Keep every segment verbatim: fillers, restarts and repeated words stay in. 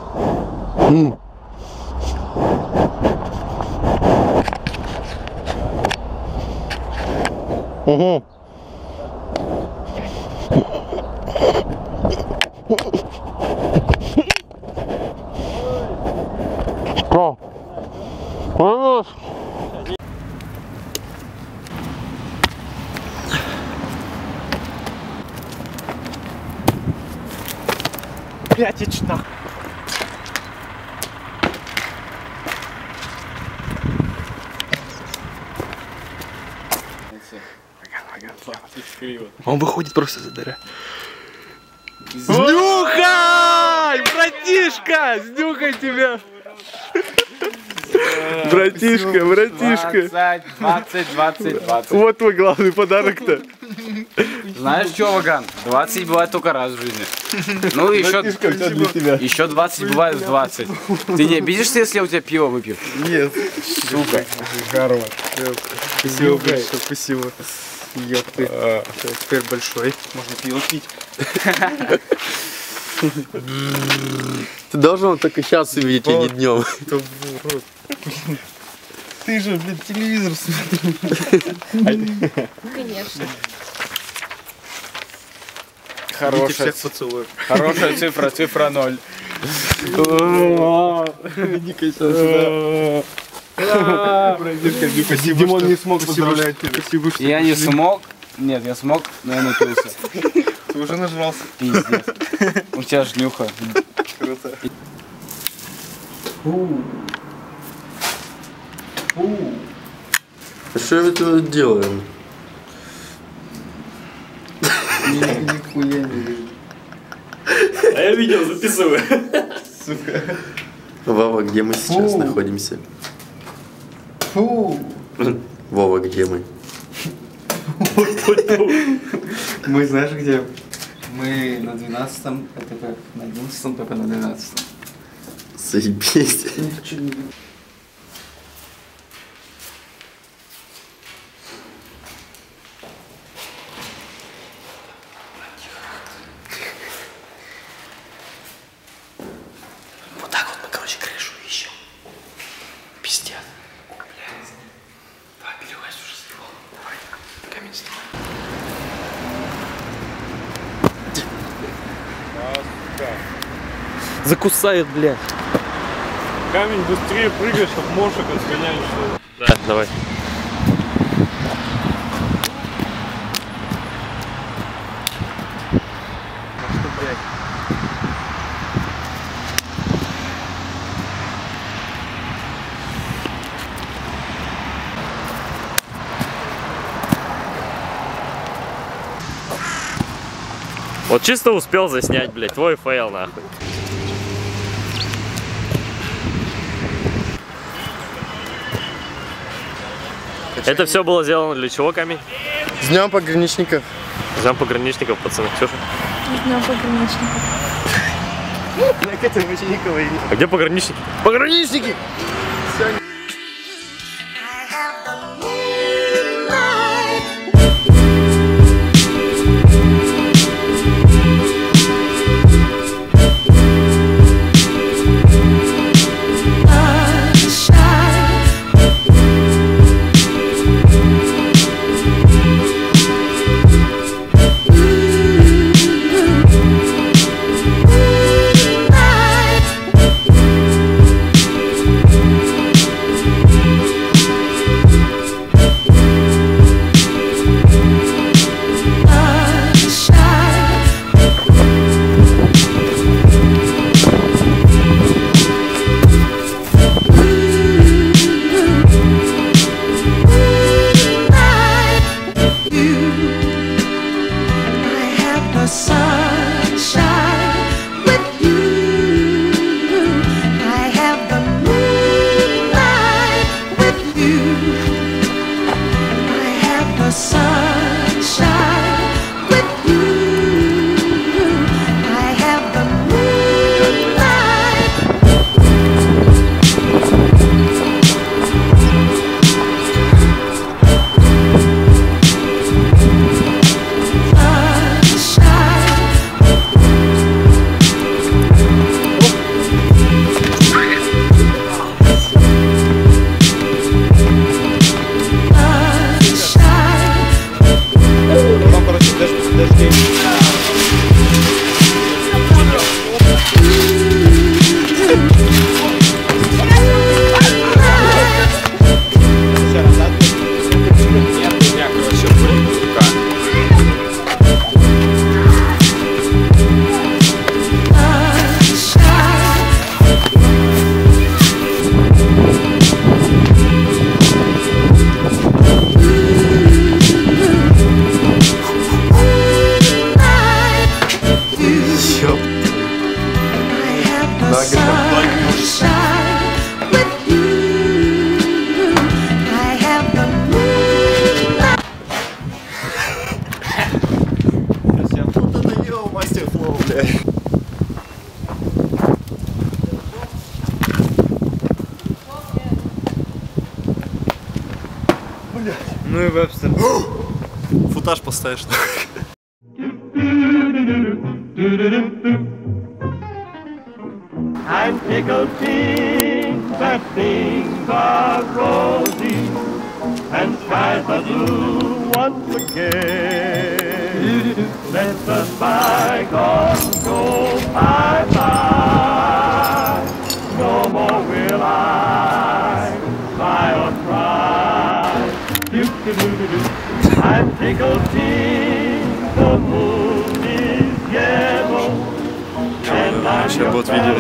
М. Угу. Что? Хорош. Блять, я читал. Он выходит просто за дыры. Снюхай! Братишка! Снюхай тебя! Братишка, братишка! двадцать, двадцать, двадцать, двадцать. Вот твой главный подарок-то. Знаешь что, Ваган? двадцать бывает только раз в жизни. Ну еще, еще двадцать бывает в двадцать. Ты не обидишься, если я у тебя пиво выпью? Нет. Сука. Гарма. Спасибо большое, спасибо. Ёпты. А, теперь большой. Можно пиво пить. Ты должен только сейчас увидеть, а не днем. Ты же, блин, телевизор смотришь. Конечно. Хорошая, хорошая цифра, цифра ноль. Иди-ка сюда. Спасибо, Димон не смог поздравлять тебя. Спасибо, что Я не смог. Нет, я смог, но я напился. ты уже нажрался. Пиздец. У тебя ж нюха. Круто. А что мы тут делаем? Нихуя не вижу. А я видео записываю. Сука. Вова, где мы сейчас Фу. находимся? Фу. Вова, где мы? Мы знаешь где? Мы на двенадцатом, это как на одиннадцатом, только на двенадцатом. Заебись. Вот так вот мы, короче, крышу ищем. Пиздец. Блядь. Давай перелазь уже с него. Давай. Камень снимай. Закусает, блядь. Камень быстрее прыгаешь, как мошек отгоняешь. Да, давай. Вот чисто успел заснять, блядь, твой фейл, нахуй. Это все было сделано для чего, Камень? С днем пограничников. С днем пограничников, пацаны. Ксюша? С днем пограничников. А где пограничники? Пограничники! Вот это йоу, мастер флоу, блядь. Ну и Вебстер. Футаж поставишь. I'm tickled pink that things are rosy and skies are blue once again. Let the bygones go bye-bye. No more will I cry or cry. Do-do-do-do-do. I'm tickled pink, the moon is yellow. Сейчас будет видео.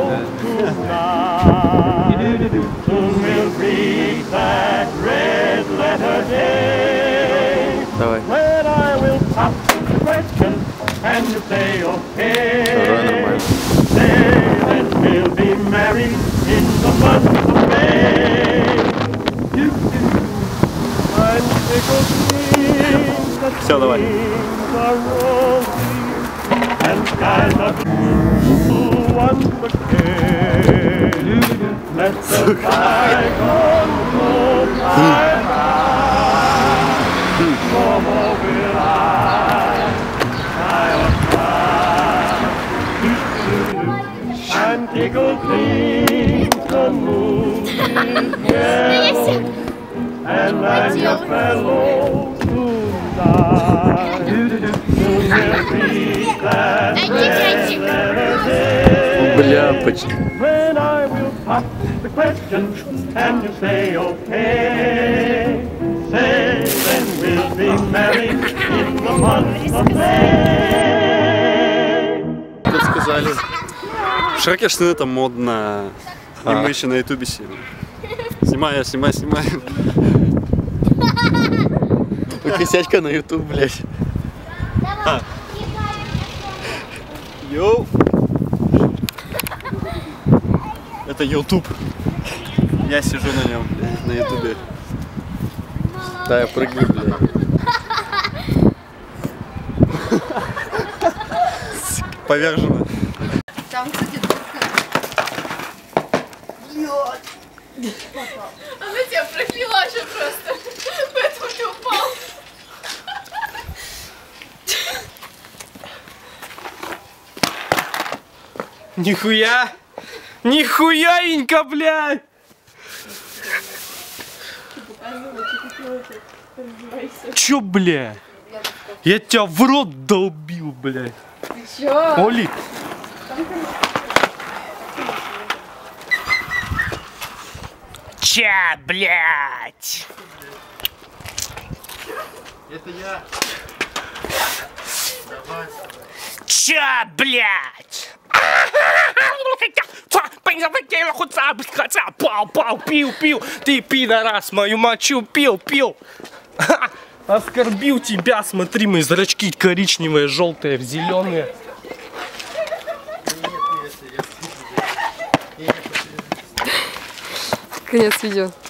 Давай. Второй нормально. Все, давай. And skies are blue once again. Let the bygones go bye-bye. No more will I cry or cry. I'm tickled pink, the moon is yellow, and I'm your fellow tonight. Бля, почти. When I will pop the question and you say okay, say then we'll be married in the month of May. Тут сказали, широкие штаны это модно. И мы еще на ютубе снимаем. Снимаю, снимаю, снимаю. Косячка на ютуб, блядь. А. Йоу. Это ютуб. Я сижу на нем, блядь, на ютубе. Да, я прыгаю, блядь. Повержено. Там, кстати, дырка. Она тебя прокляла же просто. Поэтому ты упал. Нихуя! Нихуяенько, блядь! Чё, бля? Я тебя в рот долбил, блядь. Чё? Оли! Ча, блядь! Это я. Ча, блядь! Пау, пау, пил, пил. Ты, пидорас, мою мочу пил, пил. Оскорбил тебя, смотри, мои зрачки коричневые, желтые, зеленые. Конец видео.